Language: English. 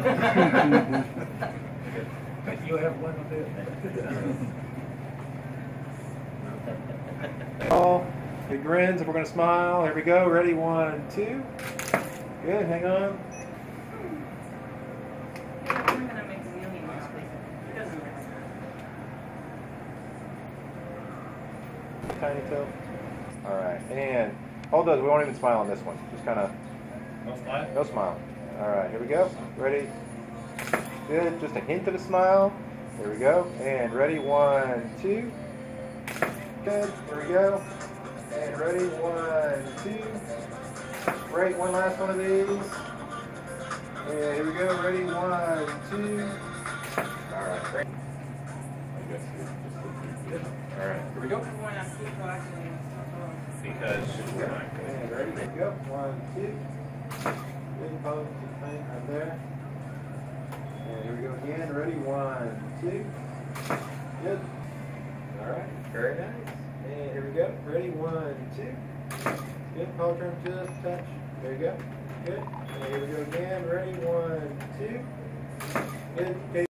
You have one of it. All big grins if we're going to smile. Here we go. Ready? 1, 2. Good. Hang on. Tiny toe. All right. And hold those. We won't even smile on this one. Just kind of. No smile? No smile. All right. Here we go. Ready? Good. Just a hint of a smile. Here we go. And ready? 1, 2. Good. Here we go. And ready? 1, 2. Great. One last one of these. And here we go. Ready? 1, 2. All right. Great. All right. Here we go. Because we're not good. And ready? Here we go. 1, 2. Good pose. Thing right there. And here we go again. Ready? 1, 2. Good. All right. Very nice. And here we go. Ready? 1, 2. Good. Pole trim just a touch. There you go. Good. And here we go again. Ready? 1, 2. Good. Okay.